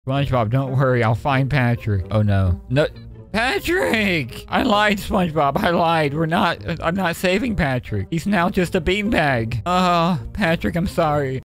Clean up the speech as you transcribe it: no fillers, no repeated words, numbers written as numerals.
SpongeBob, don't worry. I'll find Patrick. Oh, no. No. Patrick! I lied, SpongeBob. I lied. I'm not saving Patrick. He's now just a beanbag. Oh, Patrick, I'm sorry.